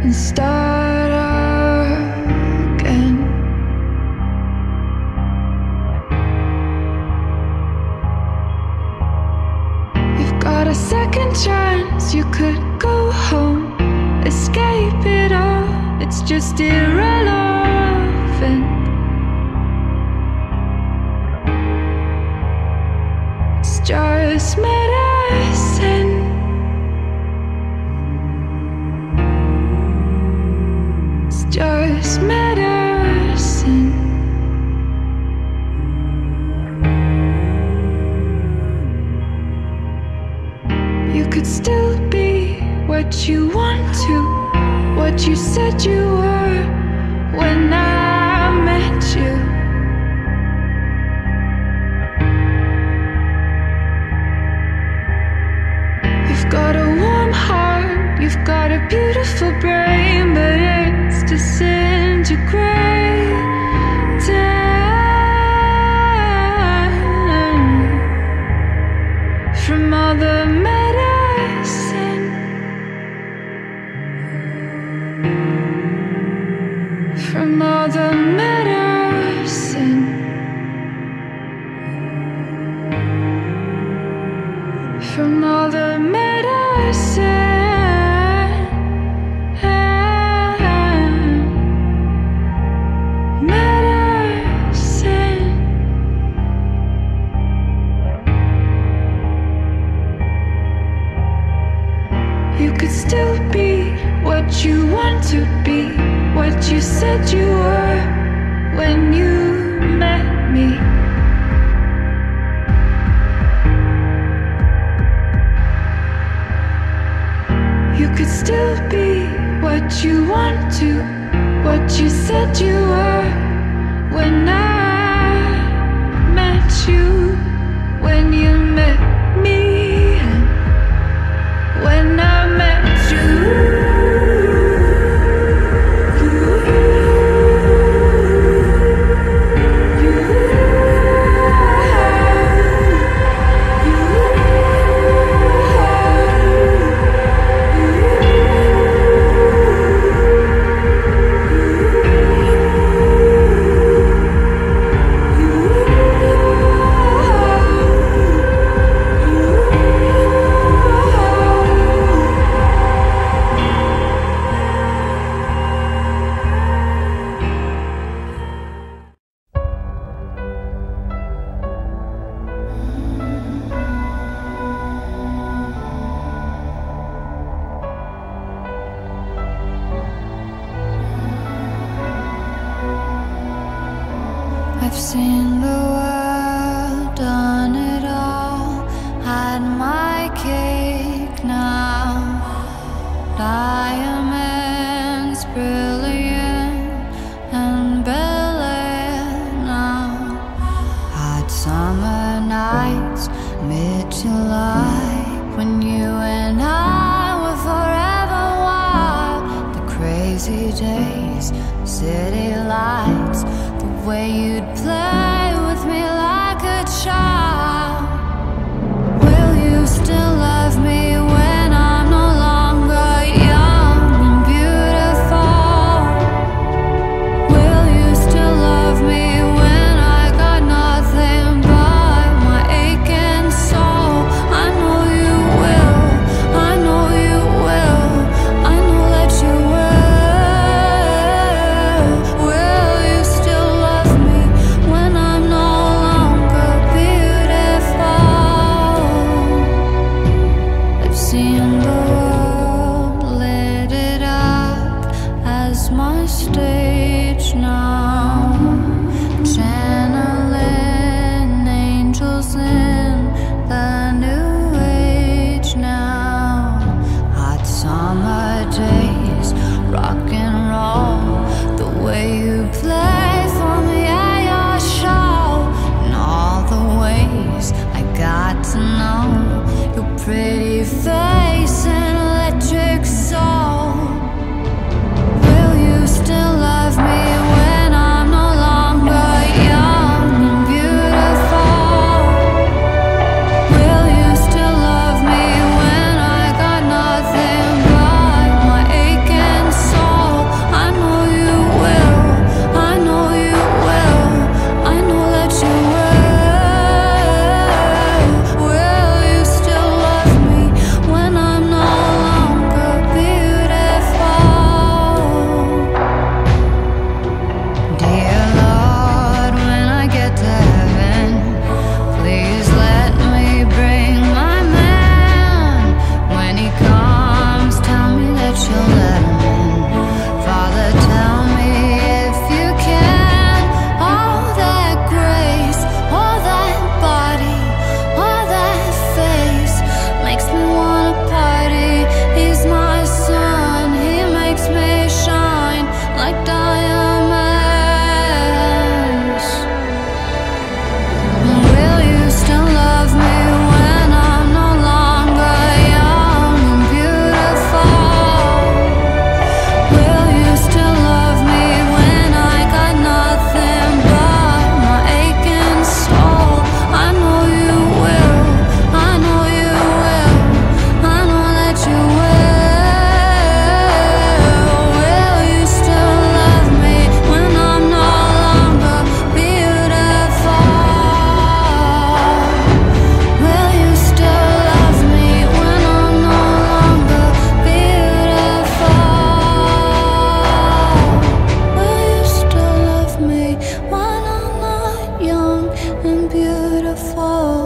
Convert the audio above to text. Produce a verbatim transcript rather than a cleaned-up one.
and start again. You've got a second chance, you could go home, escape it all, it's just irrelevant. It's just medicine. It's just medicine. You could still be what you want to, what you said you were when I met you. You've got a warm heart, you've got a beautiful brain, but it's disintegrating from all the medicine, from all the medicine, from all the medicine, medicine. You could still be what you want to be, what you said you were when you met me. You could still be what you want to, what you said you were when I met you, when you met me, when I met you. I've seen the world, done it all, had my cake now. Diamonds brilliant and Bel-Air now. Hot summer nights, mid-July, when you and I were forever wild. The crazy days, city lights, the way you'd play with me like a child. Will you still love me when I'm no longer young and beautiful? Will you still love me when I got nothing but my aching soul? I know you will, I know you will, I know that you will. Will you still love me when I'm no longer beautiful? I've seen the world, lit it up as my stage now. Channeling angels in the new age now. Hot summer days, rock and roll, the way you play for me at your show, and all the ways I got to know your pretty face and electric soul. Will you still love me when before.